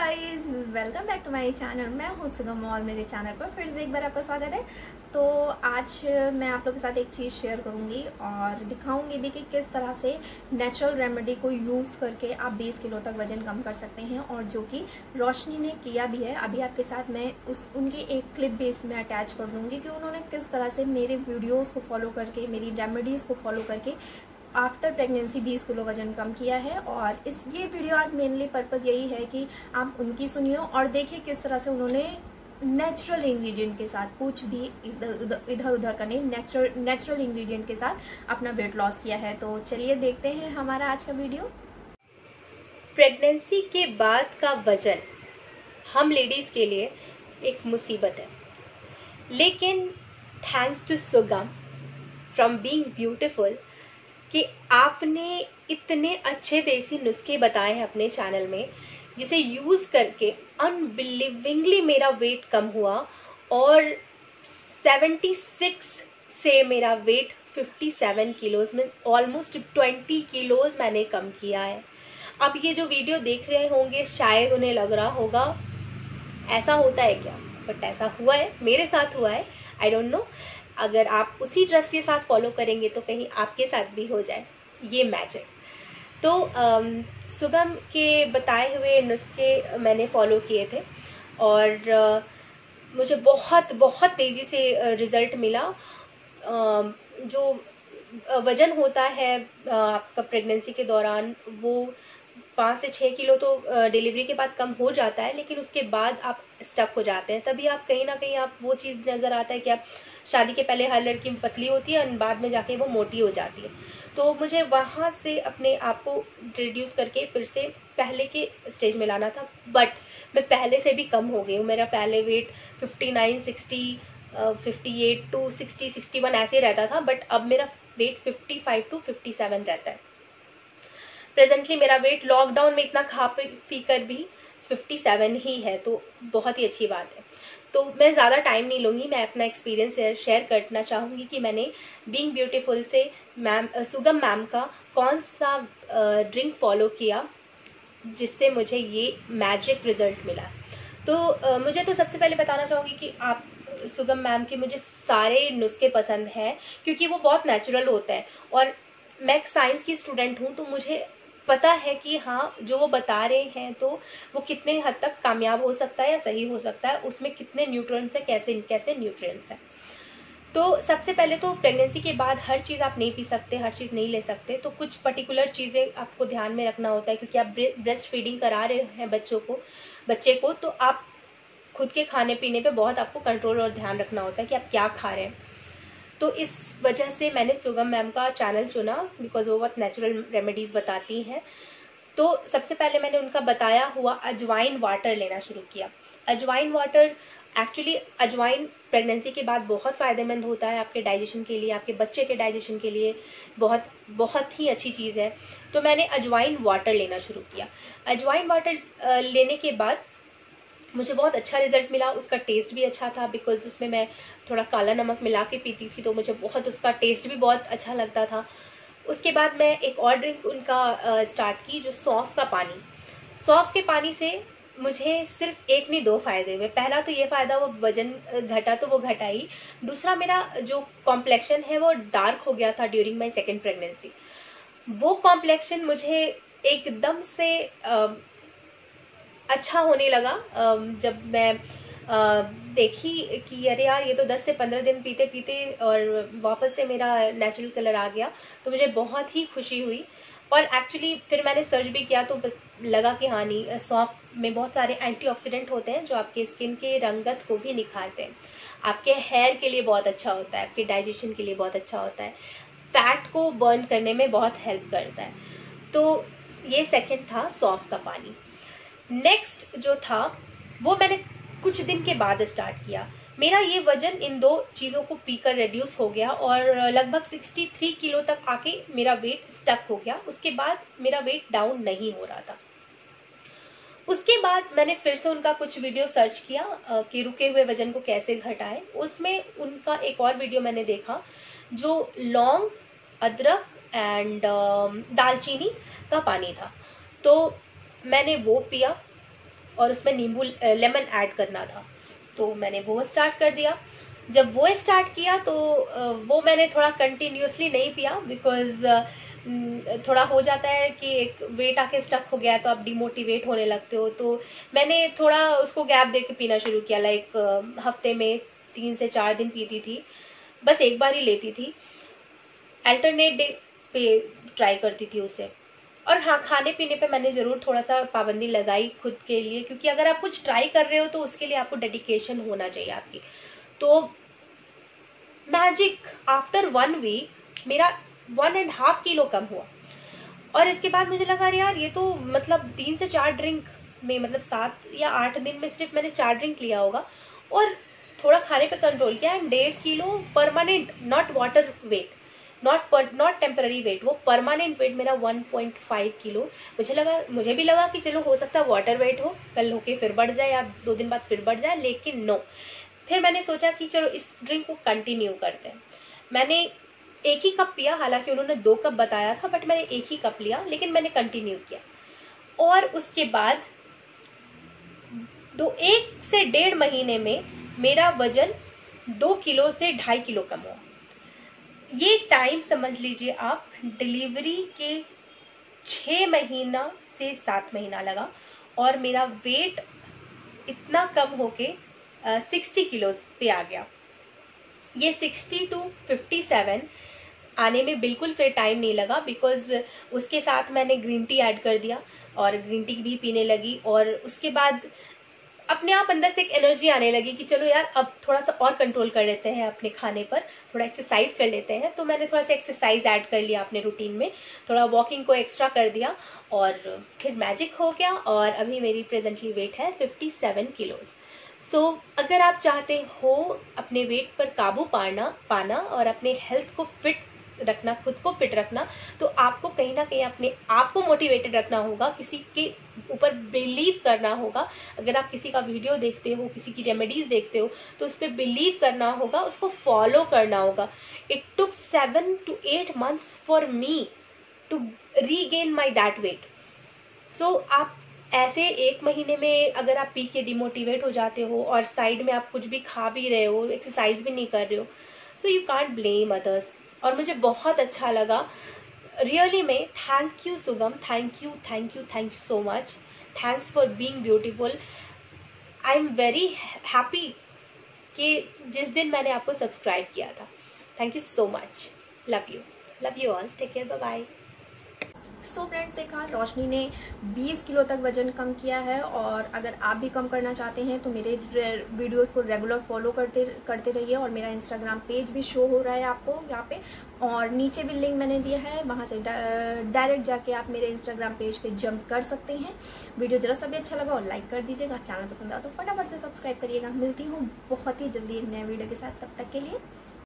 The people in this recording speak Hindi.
Guys, welcome back to my channel. मैं हूँ सुगम और मेरे चैनल पर फिर से एक बार आपका स्वागत है। तो आज मैं आप लोगों के साथ एक चीज़ शेयर करूँगी और दिखाऊँगी भी कि किस तरह से नेचुरल रेमेडी को यूज़ करके आप 20 किलो तक वज़न कम कर सकते हैं, और जो कि रोशनी ने किया भी है। अभी आपके साथ मैं उनकी एक क्लिप बेस में अटैच कर दूँगी कि उन्होंने किस तरह से मेरे वीडियोज़ को फॉलो करके, मेरी रेमेडीज़ को फॉलो करके आफ्टर प्रेगनेंसी 20 किलो वजन कम किया है। और ये वीडियो आज मेनली पर्पज़ यही है कि आप उनकी सुनिए और देखिए किस तरह से उन्होंने नेचुरल इंग्रेडिएंट के साथ, कुछ भी इधर उधर का नहीं, नेचुरल इंग्रेडिएंट के साथ अपना वेट लॉस किया है। तो चलिए देखते हैं हमारा आज का वीडियो। प्रेगनेंसी के बाद का वजन हम लेडीज के लिए एक मुसीबत है, लेकिन thanks to Sugam from being beautiful कि आपने इतने अच्छे देसी नुस्खे बताए हैं अपने चैनल में, जिसे यूज करके अनबिलीविंगली मेरा वेट कम हुआ और 76 से मेरा weight 57 kilos means almost 20 kilos मैंने कम किया है। अब ये जो वीडियो देख रहे होंगे शायद उन्हें लग रहा होगा ऐसा होता है क्या, बट ऐसा हुआ है, मेरे साथ हुआ है। आई डोंट नो, अगर आप उसी ट्रस्ट के साथ फॉलो करेंगे तो कहीं आपके साथ भी हो जाए ये मैजिक। तो सुगम के बताए हुए नुस्खे मैंने फॉलो किए थे और मुझे बहुत बहुत तेज़ी से रिजल्ट मिला। जो वज़न होता है आपका प्रेगनेंसी के दौरान, वो 5 से 6 किलो तो डिलीवरी के बाद कम हो जाता है, लेकिन उसके बाद आप स्टक हो जाते हैं। तभी आप कहीं ना कहीं आप वो चीज़ नज़र आता है कि आप शादी के पहले हर लड़की पतली होती है और बाद में जाके वो मोटी हो जाती है। तो मुझे वहाँ से अपने आप को रिड्यूस करके फिर से पहले के स्टेज में लाना था, बट मैं पहले से भी कम हो गई हूँ। मेरा पहले वेट 59, 60, 58 टू 60, 61 ऐसे रहता था, बट अब मेरा वेट 55 टू 57 रहता है। प्रेजेंटली मेरा वेट लॉकडाउन में इतना खा पी कर भी 57 ही है, तो बहुत ही अच्छी बात है। तो मैं ज़्यादा टाइम नहीं लूँगी, मैं अपना एक्सपीरियंस शेयर करना चाहूँगी कि मैंने बीइंग ब्यूटीफुल से सुगम मैम का कौन सा ड्रिंक फॉलो किया जिससे मुझे ये मैजिक रिजल्ट मिला। तो मुझे तो सबसे पहले बताना चाहूँगी कि आप सुगम मैम के मुझे सारे नुस्खे पसंद हैं, क्योंकि वो बहुत नेचुरल होता है और मैं एक साइंस की स्टूडेंट हूँ, तो मुझे पता है कि हाँ जो वो बता रहे हैं तो वो कितने हद तक कामयाब हो सकता है या सही हो सकता है, उसमें कितने न्यूट्रिएंट्स है, कैसे कैसे न्यूट्रिएंट्स है। तो सबसे पहले तो प्रेगनेंसी के बाद हर चीज़ आप नहीं पी सकते, हर चीज़ नहीं ले सकते, तो कुछ पर्टिकुलर चीज़ें आपको ध्यान में रखना होता है, क्योंकि आप ब्रेस्ट फीडिंग करा रहे हैं बच्चे को, तो आप खुद के खाने पीने पे बहुत आपको कंट्रोल और ध्यान रखना होता है कि आप क्या खा रहे हैं। तो इस वजह से मैंने सुगम मैम का चैनल चुना, बिकॉज वो बहुत नेचुरल रेमेडीज बताती हैं। तो सबसे पहले मैंने उनका बताया हुआ अजवाइन वाटर लेना शुरू किया। अजवाइन वाटर, एक्चुअली अजवाइन प्रेगनेंसी के बाद बहुत फ़ायदेमंद होता है आपके डाइजेशन के लिए, आपके बच्चे के डाइजेशन के लिए बहुत बहुत ही अच्छी चीज़ है। तो मैंने अजवाइन वाटर लेना शुरू किया। अजवाइन वाटर लेने के बाद मुझे बहुत अच्छा रिजल्ट मिला। उसका टेस्ट भी अच्छा था, बिकॉज उसमें मैं थोड़ा काला नमक मिला के पीती थी, तो मुझे बहुत उसका टेस्ट भी बहुत अच्छा लगता था। उसके बाद मैं एक और ड्रिंक उनका स्टार्ट की, जो सौंफ का पानी। सौंफ के पानी से मुझे सिर्फ एक नहीं 2 फायदे हुए। पहला तो ये फायदा, वो वजन घटा तो वो घटा ही, दूसरा मेरा जो कॉम्प्लेक्शन है वो डार्क हो गया था ड्यूरिंग माई सेकेंड प्रेगनेंसी। वो कॉम्प्लेक्शन मुझे एकदम से अच्छा होने लगा जब मैं देखी कि अरे यार, ये तो 10 से 15 दिन पीते पीते और वापस से मेरा नेचुरल कलर आ गया, तो मुझे बहुत ही खुशी हुई। और एक्चुअली फिर मैंने सर्च भी किया तो लगा कि हाँ नहीं, सौंफ में बहुत सारे एंटीऑक्सीडेंट होते हैं जो आपके स्किन के रंगत को भी निखारते हैं, आपके हेयर के लिए बहुत अच्छा होता है, आपके डाइजेशन के लिए बहुत अच्छा होता है, फैट को बर्न करने में बहुत हेल्प करता है। तो ये सेकेंड था सौंफ का पानी। नेक्स्ट जो था वो मैंने कुछ दिन के बाद स्टार्ट किया। मेरा ये वजन इन 2 चीज़ों को पीकर रिड्यूस हो गया और लगभग 63 किलो तक आके मेरा वेट स्टक हो गया। उसके बाद मेरा वेट डाउन नहीं हो रहा था। उसके बाद मैंने फिर से उनका कुछ वीडियो सर्च किया कि रुके हुए वजन को कैसे घटाएं। उसमें उनका एक और वीडियो मैंने देखा जो लौंग, अदरक एंड दालचीनी का पानी था। तो मैंने वो पिया और उसमें नींबू लेमन ऐड करना था। तो मैंने वो स्टार्ट कर दिया। जब वो स्टार्ट किया तो वो मैंने थोड़ा कंटिन्यूसली नहीं पिया, बिकॉज थोड़ा हो जाता है कि एक वेट आके स्टक हो गया तो आप डिमोटिवेट होने लगते हो। तो मैंने थोड़ा उसको गैप दे के पीना शुरू किया, लाइक हफ्ते में 3 से 4 दिन पीती थी, बस एक बार ही लेती थी, अल्टरनेट डे पे ट्राई करती थी उसे। और हाँ, खाने पीने पे मैंने ज़रूर थोड़ा सा पाबंदी लगाई खुद के लिए, क्योंकि अगर आप कुछ ट्राई कर रहे हो तो उसके लिए आपको डेडिकेशन होना चाहिए आपकी। तो मैजिक आफ्टर 1 वीक मेरा 1.5 किलो कम हुआ। और इसके बाद मुझे लगा यार ये तो मतलब 3 से 4 ड्रिंक में, मतलब 7 या 8 दिन में सिर्फ मैंने 4 ड्रिंक लिया होगा और थोड़ा खाने पे कंट्रोल किया, and 1.5 kilo permanent, not water weight, not temporary weight, वो परमानेंट वेट मेरा 1.5 किलो। मुझे भी लगा कि चलो हो सकता है वाटर वेट हो, कल होके फिर बढ़ जाए या 2 दिन बाद फिर बढ़ जाए, लेकिन नो। फिर मैंने सोचा कि चलो इस ड्रिंक को कंटिन्यू करते हैं। मैंने 1 ही कप पिया, हालांकि उन्होंने 2 कप बताया था, बट मैंने 1 ही कप लिया, लेकिन मैंने कंटिन्यू किया। और उसके बाद 1 से 1.5 महीने में मेरा वजन 2 किलो से 2.5 किलो कम हुआ। ये टाइम समझ लीजिए आप, डिलीवरी के 6 महीना से 7 महीना लगा और मेरा वेट इतना कम होके 60 किलो पे आ गया। ये 60 to 57 आने में बिल्कुल फिर टाइम नहीं लगा, बिकॉज उसके साथ मैंने ग्रीन टी ऐड कर दिया और ग्रीन टी भी पीने लगी। और उसके बाद अपने आप अंदर से एक एनर्जी आने लगी कि चलो यार अब थोड़ा सा और कंट्रोल कर लेते हैं अपने खाने पर, थोड़ा एक्सरसाइज कर लेते हैं। तो मैंने थोड़ा सा एक्सरसाइज ऐड कर लिया अपने रूटीन में, थोड़ा वॉकिंग को एक्स्ट्रा कर दिया और फिर मैजिक हो गया। और अभी मेरी प्रेजेंटली वेट है 57 किलोज। सो अगर आप चाहते हो अपने वेट पर काबू पाना और अपने हेल्थ को फिट रखना, खुद को फिट रखना, तो आपको कहीं ना कहीं अपने आप को मोटिवेटेड रखना होगा, किसी के ऊपर बिलीव करना होगा। अगर आप किसी का वीडियो देखते हो, किसी की रेमेडीज देखते हो, तो उस पर बिलीव करना होगा, उसको फॉलो करना होगा। It took 7 to 8 months for me to regain my that weight. So आप ऐसे 1 महीने में अगर आप पी के डिमोटिवेट हो जाते हो और साइड में आप कुछ भी खा भी रहे हो, एक्सरसाइज भी नहीं कर रहे हो, so you can't blame others. और मुझे बहुत अच्छा लगा रियली में। Thank you Sugam, thank you so much. Thanks for being beautiful. I am very happy कि जिस दिन मैंने आपको सब्सक्राइब किया था। Thank you so much. Love you all. Take care, bye bye. So friends, देखा रोशनी ने 20 किलो तक वजन कम किया है। और अगर आप भी कम करना चाहते हैं तो मेरे वीडियोस को रेगुलर फॉलो करते रहिए। और मेरा इंस्टाग्राम पेज भी शो हो रहा है आपको यहाँ पे, और नीचे भी लिंक मैंने दिया है, वहाँ से डायरेक्ट जाके आप मेरे इंस्टाग्राम पेज पे जंप कर सकते हैं। वीडियो जरा सा भी अच्छा लगा और लाइक कर दीजिएगा, चैनल पसंद आया तो फटाफट से सब्सक्राइब करिएगा। मिलती हूँ बहुत ही जल्दी एक नए वीडियो के साथ, तब तक के लिए